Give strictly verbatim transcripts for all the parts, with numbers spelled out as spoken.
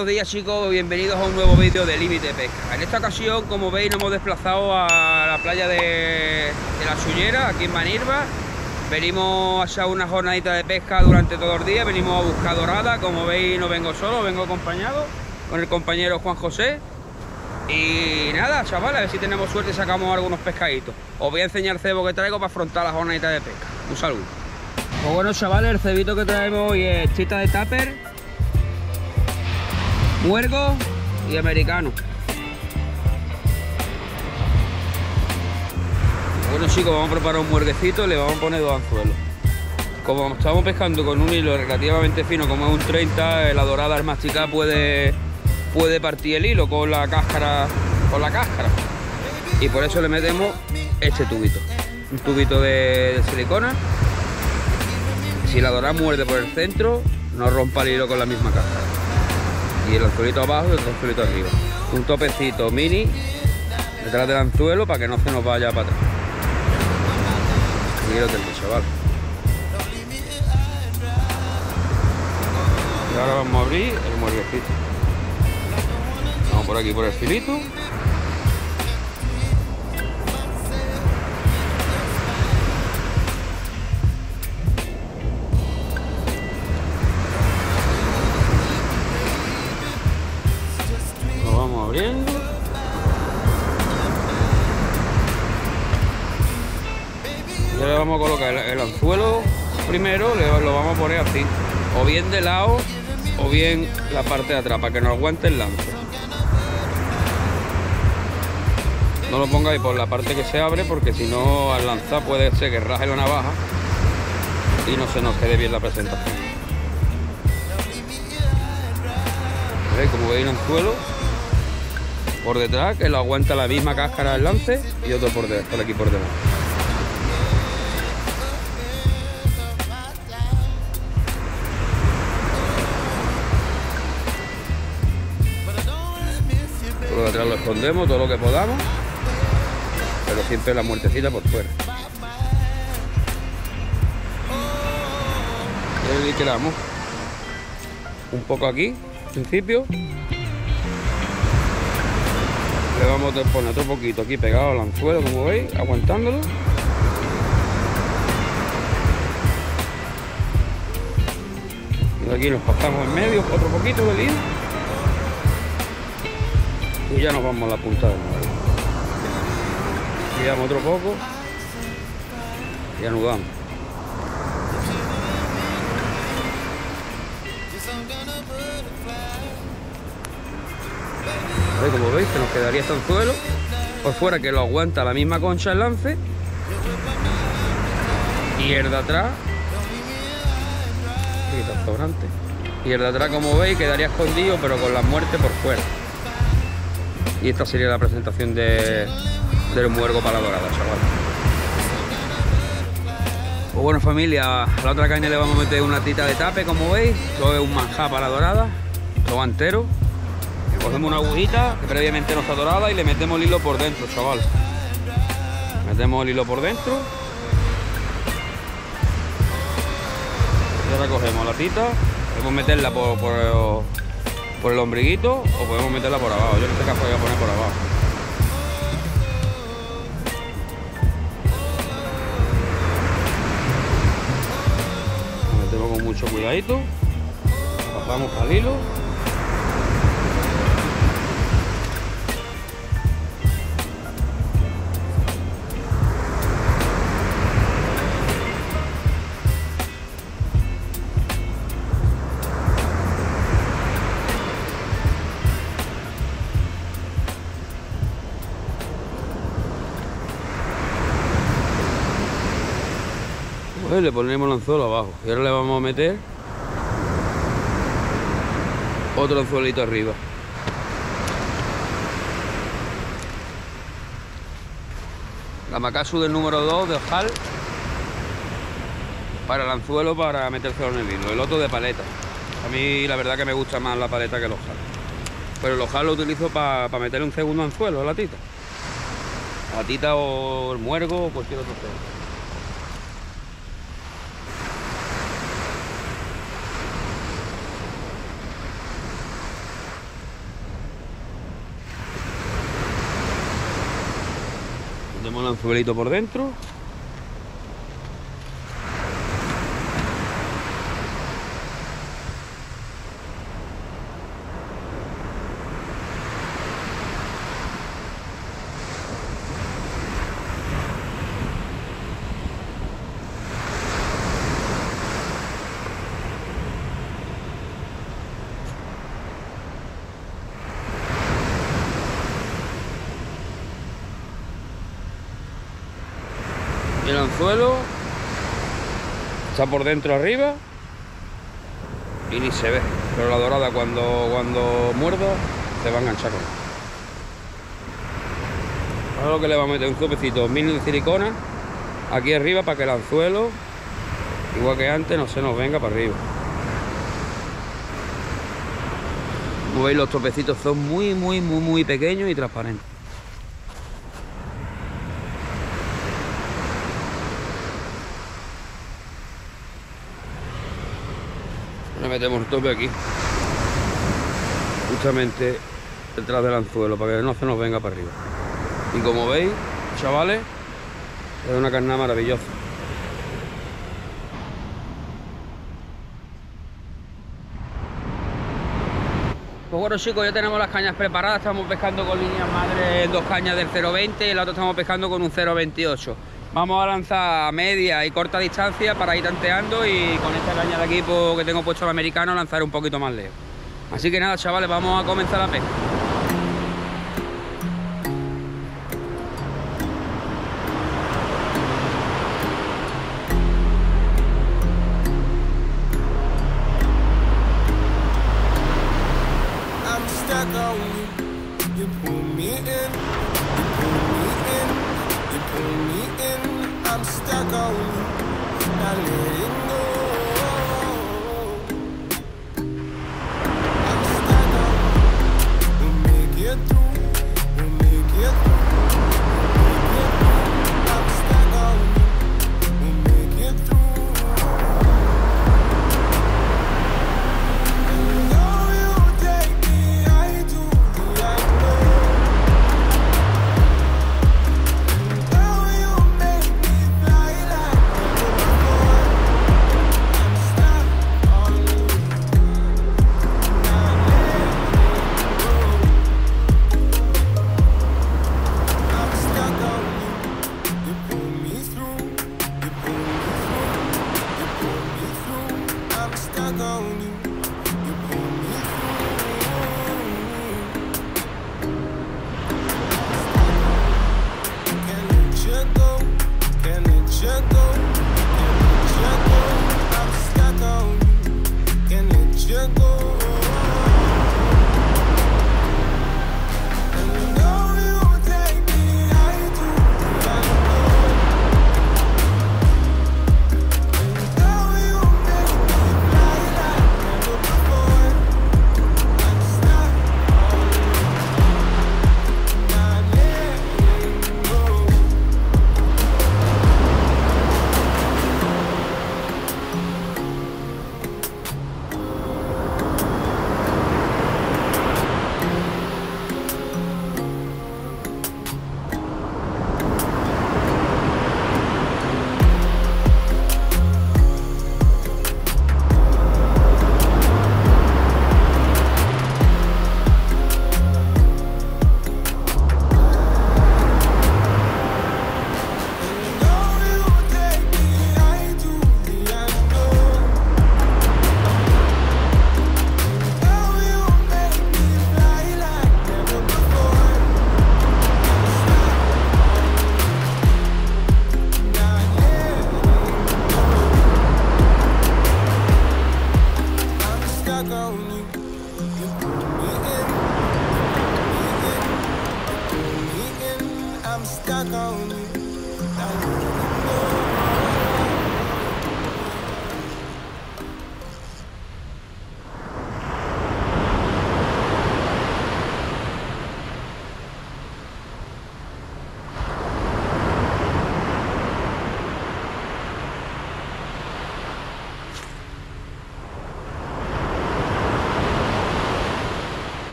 buenos días chicos, bienvenidos a un nuevo vídeo de Límite Pesca. En esta ocasión, como veis, nos hemos desplazado a la playa de, de la Sullera, aquí en Manirva. Venimos a hacer una jornadita de pesca durante todo el día, venimos a buscar dorada. Como veis, no vengo solo, vengo acompañado con el compañero Juan José. Y nada, chavales, a ver si tenemos suerte y sacamos algunos pescaditos. Os voy a enseñar el cebo que traigo para afrontar la jornadita de pesca. Un saludo. Pues bueno, chavales, el cebito que traemos hoy es chita de tupper, muergo y americano. Bueno chicos, vamos a preparar un muerguecito y le vamos a poner dos anzuelos. Como estamos pescando con un hilo relativamente fino, como es un treinta, la dorada al masticar puede, puede partir el hilo con la cáscara, con la cáscara. Y por eso le metemos este tubito, un tubito de, de silicona. Si la dorada muerde por el centro, no rompa el hilo con la misma cáscara. Y el anzuelito abajo y el anzuelito arriba. Un topecito mini detrás del anzuelo para que no se nos vaya para atrás. Aquí lo tenéis, chaval. Y ahora vamos a abrir el muerguecito. Vamos por aquí por el filito. Abriendo. Ya le vamos a colocar el, el anzuelo primero, le, lo vamos a poner así, o bien de lado o bien la parte de atrás, para que nos aguante el lance. No lo pongáis por la parte que se abre, porque si no al lanzar puede ser que raje la navaja y no se nos quede bien la presentación. ¿Veis? Como veis, el anzuelo por detrás, que lo aguanta la misma cáscara del lance, y otro por, de, por aquí por debajo. Por detrás lo escondemos todo lo que podamos, pero siempre la muertecita por fuera. Y ahí quedamos un poco aquí, al principio. Le vamos a poner otro poquito aquí pegado al anzuelo, como veis, aguantándolo. Y aquí nos pasamos en medio otro poquito del hilo. Y ya nos vamos a la punta del nuevo. Tiramos otro poco y anudamos. Como veis, que nos quedaría este anzuelo por fuera, que lo aguanta la misma concha el lance, y el de atrás, y el de atrás, como veis, quedaría escondido pero con la muerte por fuera. Y esta sería la presentación de, del muergo para la dorada, chaval. Pues bueno, familia, a la otra caña le vamos a meter una tita de tape, como veis. Todo es un manjar para la dorada, todo entero. Cogemos una agujita que previamente no está dorada y le metemos el hilo por dentro, chaval. Metemos el hilo por dentro. Y ahora cogemos la tita. Podemos meterla por, por, el, por el ombliguito o podemos meterla por abajo. Yo en este caso voy a poner por abajo. La metemos con mucho cuidadito. Pasamos para el hilo. Le ponemos el anzuelo abajo y ahora le vamos a meter otro anzuelito arriba. La Makasu del número dos de ojal para el anzuelo, para metérselo en el hilo. El otro de paleta. A mí la verdad que me gusta más la paleta que el ojal, pero el ojal lo utilizo para pa meterle un segundo anzuelo a la tita. A la tita o el muergo o cualquier otro cebo. Metemos el anzuelito por dentro. El anzuelo está por dentro arriba y ni se ve, pero la dorada cuando, cuando muerda se va a enganchar con él. Ahora lo que le vamos a meter un copecito mini de silicona aquí arriba para que el anzuelo, igual que antes, no se nos venga para arriba. Como veis, los topecitos son muy, muy, muy, muy pequeños y transparentes. Le metemos el tope aquí, justamente detrás del anzuelo, para que no se nos venga para arriba. Y como veis, chavales, es una carnada maravillosa. Pues bueno, chicos, ya tenemos las cañas preparadas. Estamos pescando con líneas madre, dos cañas del cero veinte y la otra estamos pescando con un cero veintiocho. Vamos a lanzar a media y corta distancia para ir tanteando, y con esta caña de aquí pues, que tengo puesto el americano, lanzar un poquito más lejos. Así que nada, chavales, vamos a comenzar la pesca. I'm stuck on you, not letting go. I'm stuck on you. We'll make it through. We'll make it through. We'll make it through. I'm stuck on you. We'll make it through. And though you take me, I do the I know.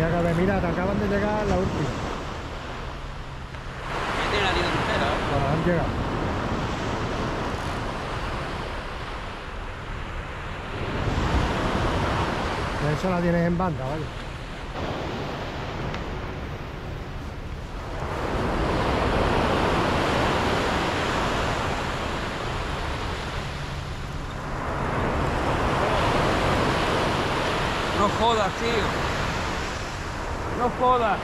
acaba de mirar, te acaban de llegar la última. Ya tiene la tienda entera, ¿eh? Bueno, han llegado. Eso la tienes en banda, ¿vale? No jodas, tío. No jodas.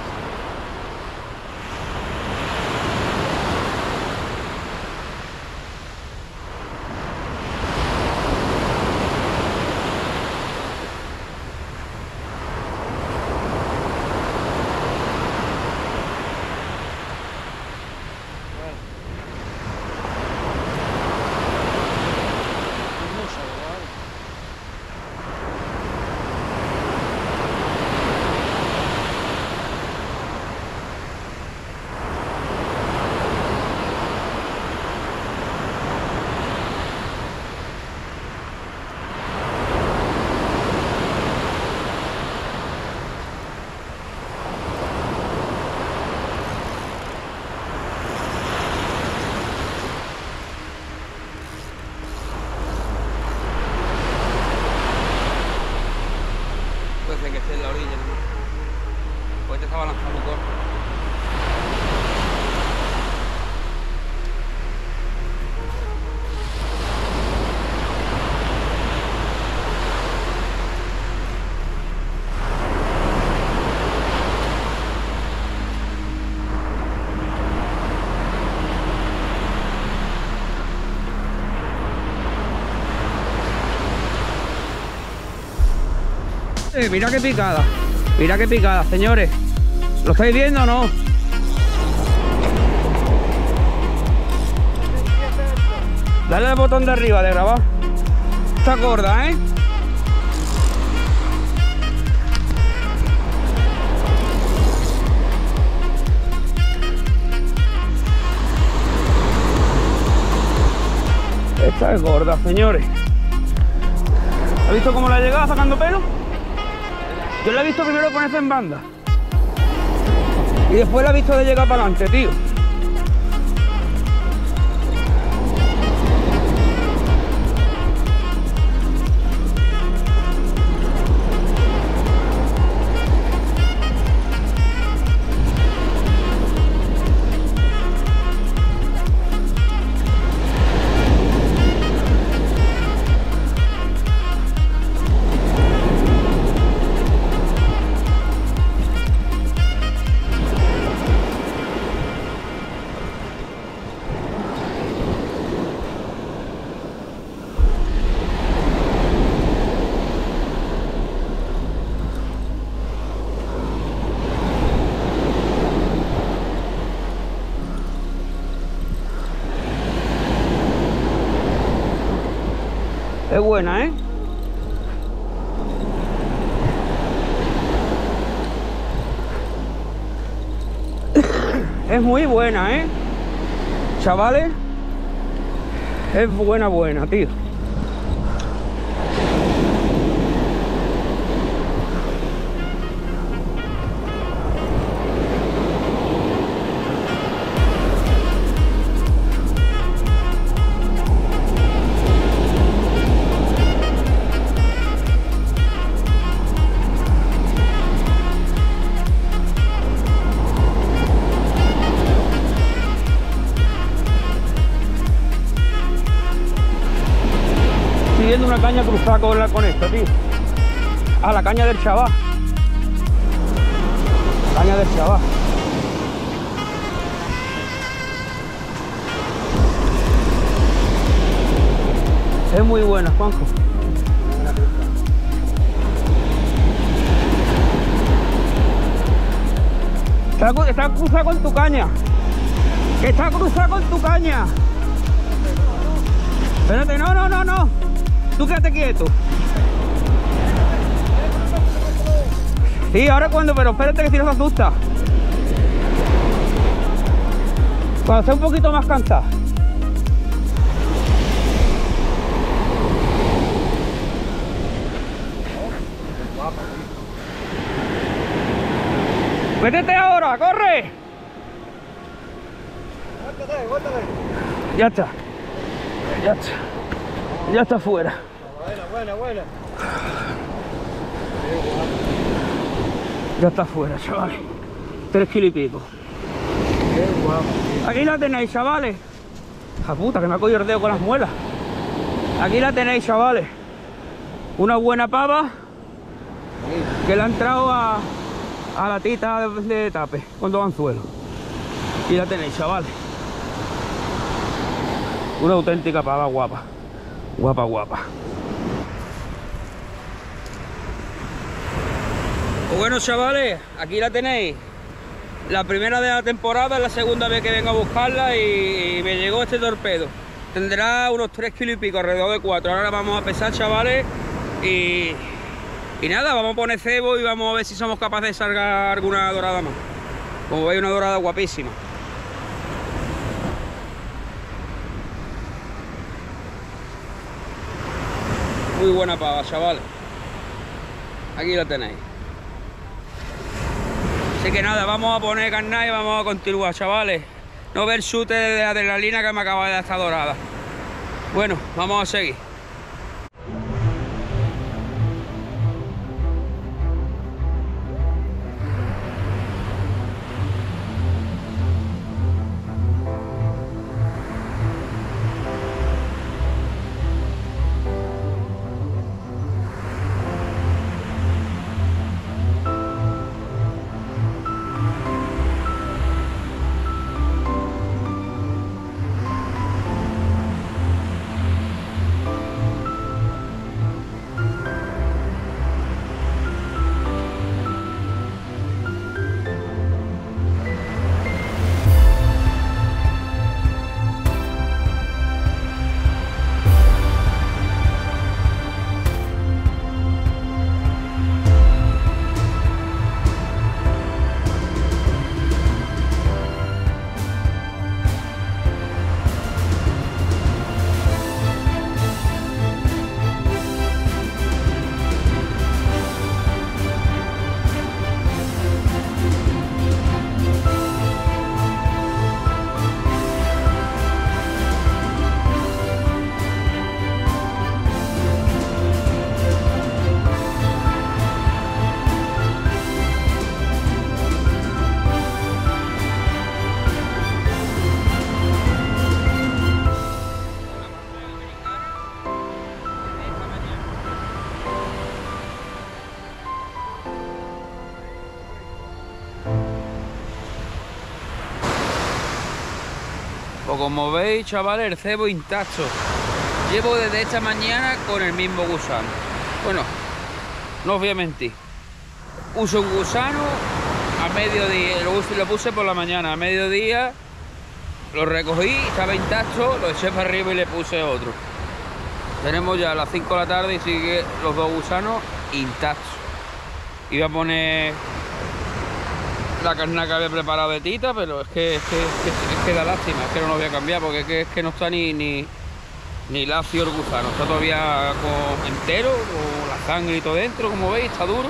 Puede ser que esté en la orilla, ¿no? Pues te estaba lanzando corto. Eh, mira qué picada, mira qué picada, señores. ¿Lo estáis viendo o no? Dale al botón de arriba de grabar. Está gorda, ¿eh? Esta es gorda, señores. ¿Has visto cómo la llegaba sacando pelo? Yo la he visto primero ponerse en banda y después la he visto de llegar para adelante, tío. Es buena, ¿eh? Es muy buena, ¿eh? Chavales, es buena, buena, tío. Siguiendo una caña cruzada con, la, con esta, tío. Ah, la caña del chaval. Caña del chaval. Es muy buena, Juanjo. Está, está cruzada con tu caña. Que está cruzada con tu caña. Espérate, no, no, no, no. Tú quédate quieto. Sí, ahora cuando, pero espérate que si no se asusta. Cuando esté un poquito más cansada. ¡Métete ahora! ¡Corre! Guárdate, guárdate. Ya está. Ya está. Ya está fuera. Buena, buena, buena. Ya está fuera, chavales. Tres kilos y pico. Qué guapo, tío. Aquí la tenéis, chavales. ¡Ja puta, que me ha cogido el dedo con las muelas! Aquí la tenéis, chavales. Una buena pava que le ha entrado a, a la tita de, de tape con dos anzuelos. Y la tenéis, chavales. Una auténtica pava guapa. Guapa, guapa. Pues bueno, chavales, aquí la tenéis. La primera de la temporada, es la segunda vez que vengo a buscarla y, y me llegó este torpedo. Tendrá unos tres kilos y pico, alrededor de cuatro. Ahora la vamos a pesar, chavales. Y, y nada, vamos a poner cebo y vamos a ver si somos capaces de sacar alguna dorada más. Como veis, una dorada guapísima. Muy buena pava, chavales. Aquí la tenéis. Así que nada, vamos a poner carnada y vamos a continuar, chavales. No ver chute de adrenalina que me acaba de dar esta dorada. Bueno, vamos a seguir. Pues como veis, chavales, el cebo intacto. Llevo desde esta mañana con el mismo gusano. Bueno, no os voy a mentir. Uso un gusano a mediodía, lo, uso, lo puse por la mañana, a mediodía lo recogí, estaba intacto, lo eché para arriba y le puse otro. Tenemos ya las cinco de la tarde y sigue los dos gusanos intactos. Iba a poner la carne que había preparado de tita, pero es que, es que, es que, es que da lástima, es que no lo voy a cambiar porque es que, es que no está ni, ni, ni lacio el gusano, está todavía con, entero, con la sangre y todo dentro, como veis, está duro.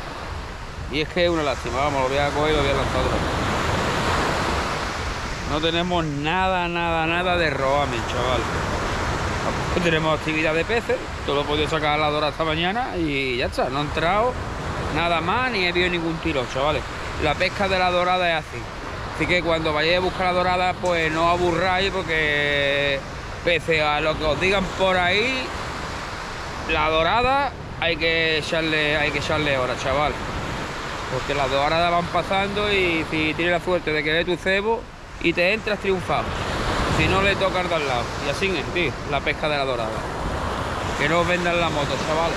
Y es que es una lástima, vamos, lo voy a coger y lo voy a lanzar otra vez. No tenemos nada, nada, nada de roamen, chaval. Tampoco tenemos actividad de peces, todo lo he podido sacar a la dorada esta mañana y ya está, no ha entrado nada más ni he visto ningún tiro, chavales. La pesca de la dorada es así. Así que cuando vayáis a buscar la dorada, pues no aburráis porque pese a lo que os digan por ahí, la dorada hay que echarle, hay que echarle horas, chaval. Porque las doradas van pasando y si tienes la suerte de que ve tu cebo y te entras, triunfado. Si no, le toca al de al lado. Y así es, tío, la pesca de la dorada. Que no os vendan la moto, chavales.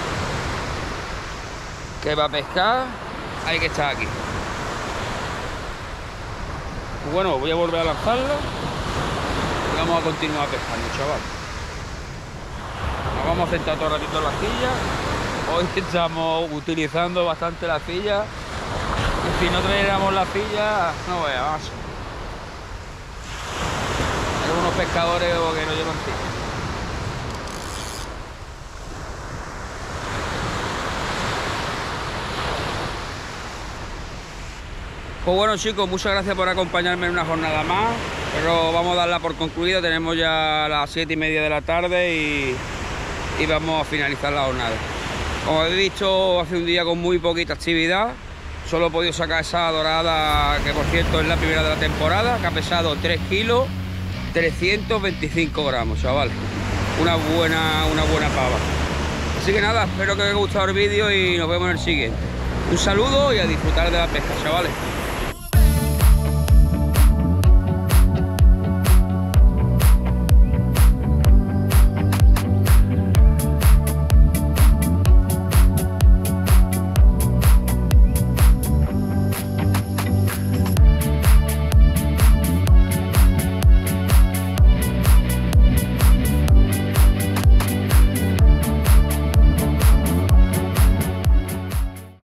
Que para pescar hay que estar aquí. Bueno, voy a volver a lanzarla y vamos a continuar pescando, chaval. Nos vamos a sentar todo el ratito en la silla. Hoy estamos utilizando bastante la silla. Y si no trayéramos la silla, no veas. Hay unos pescadores que no llevan silla. Pues bueno, chicos, muchas gracias por acompañarme en una jornada más, pero vamos a darla por concluida. Tenemos ya las siete y media de la tarde y, y vamos a finalizar la jornada. Como habéis visto, hace un día con muy poquita actividad. Solo he podido sacar esa dorada, que por cierto es la primera de la temporada, que ha pesado tres kilos, trescientos veinticinco gramos, chavales. Una buena, una buena pava. Así que nada, espero que os haya gustado el vídeo y nos vemos en el siguiente. Un saludo y a disfrutar de la pesca, chavales.